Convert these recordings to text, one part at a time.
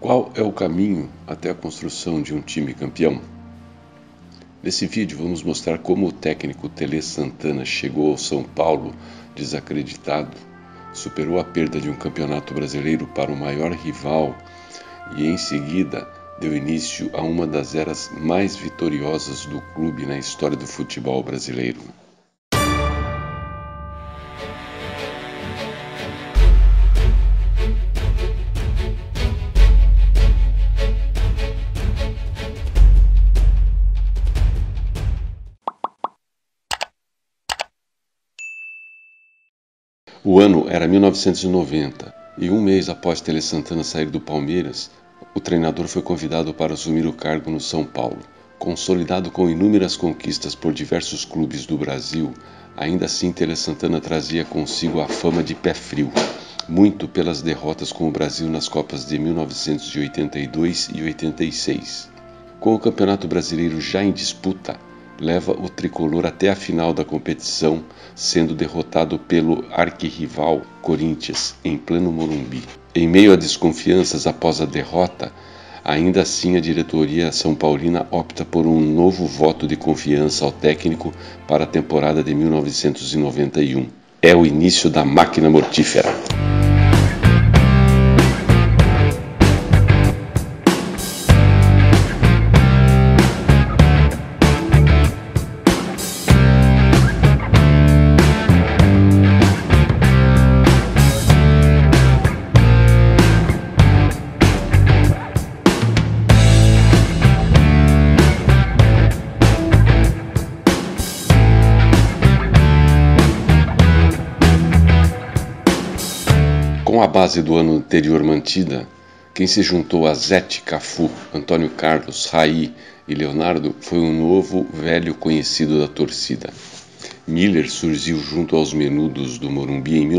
Qual é o caminho até a construção de um time campeão? Nesse vídeo vamos mostrar como o técnico Tele Santana chegou ao São Paulo desacreditado, superou a perda de um campeonato brasileiro para o maior rival e em seguida deu início a uma das eras mais vitoriosas do clube na história do futebol brasileiro. O ano era 1990 e um mês após Tele Santana sair do Palmeiras, o treinador foi convidado para assumir o cargo no São Paulo. Consolidado com inúmeras conquistas por diversos clubes do Brasil, ainda assim Tele Santana trazia consigo a fama de pé frio, muito pelas derrotas com o Brasil nas Copas de 1982 e 86. Com o Campeonato Brasileiro já em disputa, leva o tricolor até a final da competição, sendo derrotado pelo arquirrival Corinthians em pleno Morumbi. Em meio a desconfianças após a derrota, ainda assim a diretoria são paulina opta por um novo voto de confiança ao técnico para a temporada de 1991. É o início da máquina mortífera. Com a base do ano anterior mantida, quem se juntou a Zete, Cafu, Antônio Carlos, Raí e Leonardo foi um novo velho conhecido da torcida. Miller surgiu junto aos Menudos do Morumbi em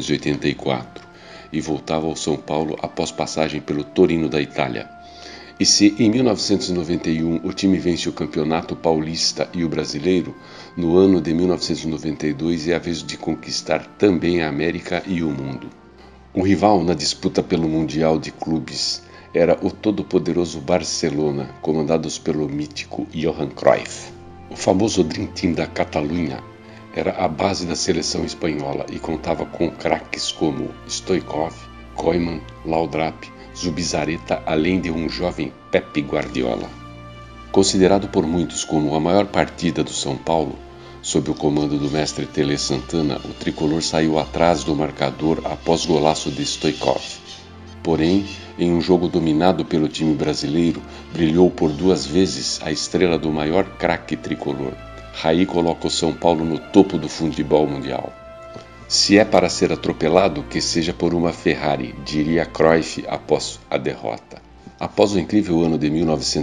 1984 e voltava ao São Paulo após passagem pelo Torino da Itália. E se em 1991 o time vence o Campeonato Paulista e o Brasileiro, no ano de 1992 é a vez de conquistar também a América e o mundo. O rival na disputa pelo Mundial de Clubes era o todo-poderoso Barcelona, comandados pelo mítico Johan Cruyff. O famoso Dream Team da Catalunha era a base da seleção espanhola e contava com craques como Stoichkov, Koeman, Laudrup, Zubizarreta, além de um jovem Pepe Guardiola. Considerado por muitos como a maior partida do São Paulo, sob o comando do mestre Tele Santana, o tricolor saiu atrás do marcador após golaço de Stoichkov. Porém, em um jogo dominado pelo time brasileiro, brilhou por duas vezes a estrela do maior craque tricolor. Raí coloca o São Paulo no topo do futebol mundial. Se é para ser atropelado, que seja por uma Ferrari, diria Cruyff após a derrota. Após o incrível ano de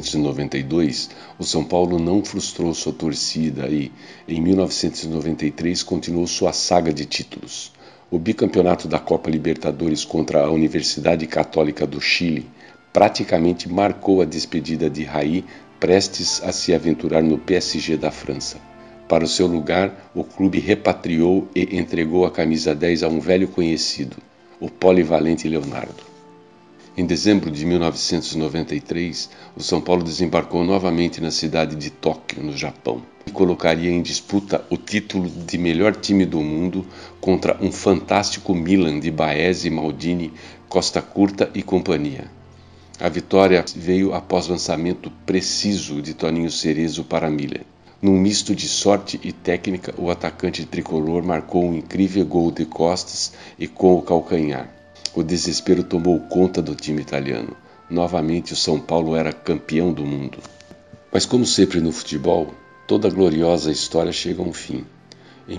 1992, o São Paulo não frustrou sua torcida e, em 1993, continuou sua saga de títulos. O bicampeonato da Copa Libertadores contra a Universidade Católica do Chile praticamente marcou a despedida de Raí, prestes a se aventurar no PSG da França. Para o seu lugar, o clube repatriou e entregou a camisa 10 a um velho conhecido, o polivalente Leonardo. Em dezembro de 1993, o São Paulo desembarcou novamente na cidade de Tóquio, no Japão, e colocaria em disputa o título de melhor time do mundo contra um fantástico Milan de Baezzi, Maldini, Costa Curta e companhia. A vitória veio após lançamento preciso de Toninho Cerezo para Miller. Num misto de sorte e técnica, o atacante tricolor marcou um incrível gol de costas e com o calcanhar. O desespero tomou conta do time italiano. Novamente o São Paulo era campeão do mundo. Mas como sempre no futebol, toda gloriosa história chega a um fim. Em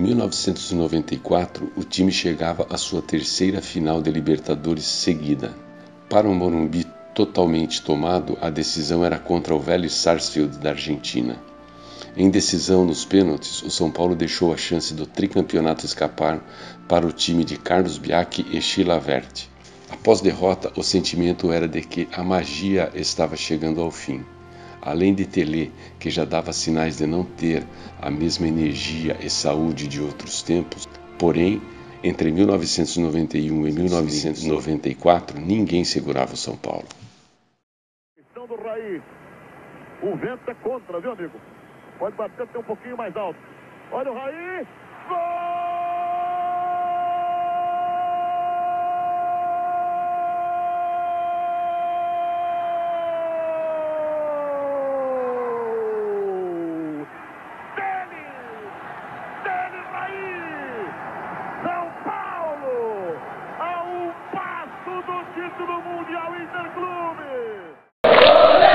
1994, o time chegava à sua terceira final de Libertadores seguida. Para o Morumbi totalmente tomado, a decisão era contra o velho Sarsfield da Argentina. Em decisão nos pênaltis, o São Paulo deixou a chance do tricampeonato escapar para o time de Carlos Bianchi e Chilavert. Após derrota, o sentimento era de que a magia estava chegando ao fim. Além de Tele, que já dava sinais de não ter a mesma energia e saúde de outros tempos, porém, entre 1991 e 1994, ninguém segurava o São Paulo. aí. O vento é contra, viu, amigo? Pode bater até um pouquinho mais alto. Olha o Raí. Gol! Dele, Raí! São Paulo! A um passo do título mundial Interclube!